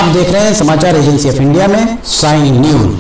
आप देख रहे हैं समाचार एजेंसी ऑफ इंडिया में साइन न्यूज।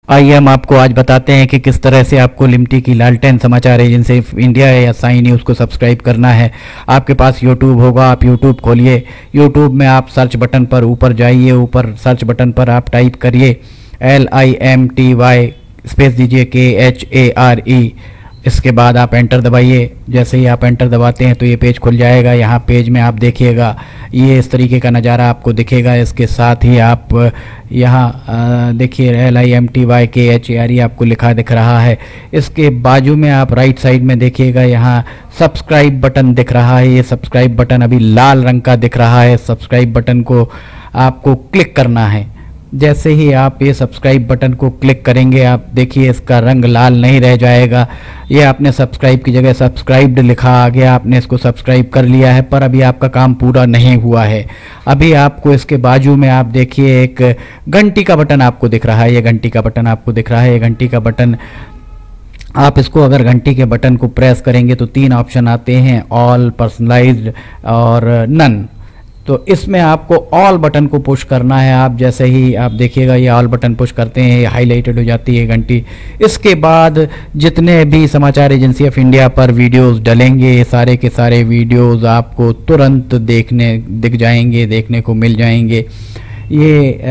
आइए हम आपको आज बताते हैं कि किस तरह से आपको लिमटी की लालटेन समाचार एजेंसी इंडिया या साई न्यूज़ को सब्सक्राइब करना है। आपके पास यूट्यूब होगा, आप यूट्यूब खोलिए। यूट्यूब में आप सर्च बटन पर ऊपर जाइए, ऊपर सर्च बटन पर आप टाइप करिए LIMTY स्पेस दीजिए KHARE। इसके बाद आप एंटर दबाइए। जैसे ही आप एंटर दबाते हैं तो ये पेज खुल जाएगा। यहाँ पेज में आप देखिएगा ये इस तरीके का नज़ारा आपको दिखेगा। इसके साथ ही आप यहाँ देखिए LIMTY KHARE आपको लिखा दिख रहा है। इसके बाजू में आप राइट साइड में देखिएगा, यहाँ सब्सक्राइब बटन दिख रहा है। ये सब्सक्राइब बटन अभी लाल रंग का दिख रहा है। सब्सक्राइब बटन को आपको क्लिक करना है। जैसे ही आप ये सब्सक्राइब बटन को क्लिक करेंगे, आप देखिए इसका रंग लाल नहीं रह जाएगा। ये आपने सब्सक्राइब की जगह सब्सक्राइब्ड लिखा आ गया, आपने इसको सब्सक्राइब कर लिया है, पर अभी आपका काम पूरा नहीं हुआ है। अभी आपको इसके बाजू में आप देखिए एक घंटी का बटन आपको दिख रहा है। ये घंटी का बटन आपको दिख रहा है। ये घंटी का बटन आप इसको अगर घंटी के बटन को प्रेस करेंगे तो 3 ऑप्शन आते हैं, ऑल, पर्सनलाइज्ड और नन। तो इसमें आपको ऑल बटन को पुश करना है। आप जैसे ही आप देखिएगा ये ऑल बटन पुश करते हैं, ये हाईलाइटेड हो जाती है घंटी। इसके बाद जितने भी समाचार एजेंसी ऑफ इंडिया पर वीडियोस डलेंगे, ये सारे के सारे वीडियोस आपको तुरंत दिख जाएंगे, देखने को मिल जाएंगे। ये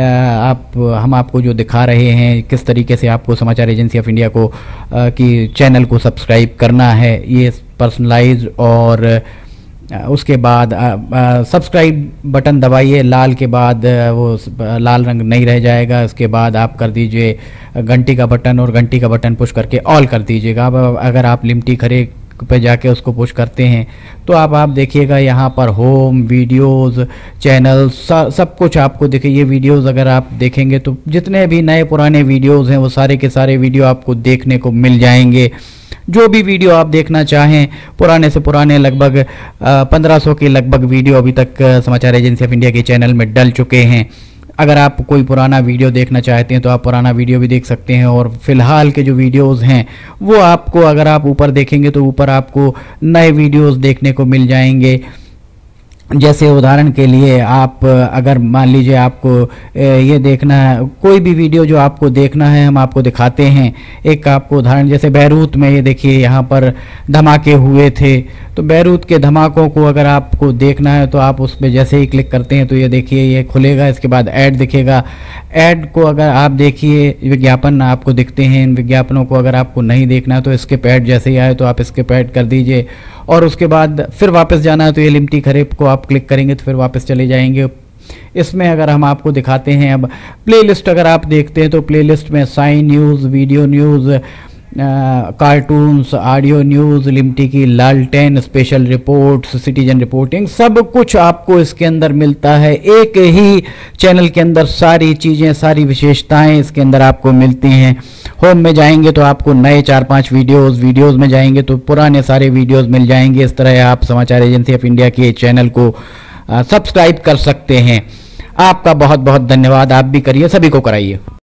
हम आपको जो दिखा रहे हैं किस तरीके से आपको समाचार एजेंसी ऑफ इंडिया को की चैनल को सब्सक्राइब करना है। ये पर्सनलाइज्ड और उसके बाद सब्सक्राइब बटन दबाइए, लाल के बाद वो लाल रंग नहीं रह जाएगा। इसके बाद आप कर दीजिए घंटी का बटन और घंटी का बटन पुश करके ऑल कर दीजिएगा। अब अगर आप लिमटी खरे पे जाके उसको पुश करते हैं तो अब आप देखिएगा यहाँ पर होम, वीडियोस, चैनल सब कुछ आपको दिखे। ये वीडियोस अगर आप देखेंगे तो जितने भी नए पुराने वीडियोस हैं वो सारे के सारे वीडियो आपको देखने को मिल जाएंगे। जो भी वीडियो आप देखना चाहें, पुराने से पुराने लगभग 1500 के लगभग वीडियो अभी तक समाचार एजेंसी ऑफ इंडिया के चैनल में डल चुके हैं। अगर आप कोई पुराना वीडियो देखना चाहते हैं तो आप पुराना वीडियो भी देख सकते हैं। और फिलहाल के जो वीडियोस हैं वो आपको अगर आप ऊपर देखेंगे तो ऊपर आपको नए वीडियोस देखने को मिल जाएंगे। जैसे उदाहरण के लिए आप अगर मान लीजिए आपको ये देखना है, कोई भी वीडियो जो आपको देखना है हम आपको दिखाते हैं। एक आपको उदाहरण जैसे बैरूत में ये देखिए यहाँ पर धमाके हुए थे, तो बैरूत के धमाकों को अगर आपको देखना है तो आप उस पर जैसे ही क्लिक करते हैं तो ये देखिए ये खुलेगा। इसके बाद ऐड दिखेगा। ऐड को अगर आप देखिए, विज्ञापन आपको दिखते हैं। इन विज्ञापनों को अगर आपको नहीं देखना है तो स्किप ऐड जैसे ही आए तो आप स्किप ऐड कर दीजिए। और उसके बाद फिर वापस जाना है तो ये लिमटी खरेब को आप क्लिक करेंगे तो फिर वापस चले जाएंगे। इसमें अगर हम आपको दिखाते हैं अब प्लेलिस्ट, अगर आप देखते हैं तो प्लेलिस्ट में Sai news, video news, cartoons, audio news, Limty की लालटेन, स्पेशल रिपोर्ट्स, सिटीजन रिपोर्टिंग, सब कुछ आपको इसके अंदर मिलता है। एक ही चैनल के अंदर सारी चीज़ें, सारी विशेषताएं इसके अंदर आपको मिलती हैं। होम में जाएंगे तो आपको नए 4-5 वीडियोस में जाएंगे तो पुराने सारे वीडियोस मिल जाएंगे। इस तरह आप समाचार एजेंसी ऑफ इंडिया के चैनल को सब्सक्राइब कर सकते हैं। आपका बहुत बहुत धन्यवाद। आप भी करिए, सभी को कराइए।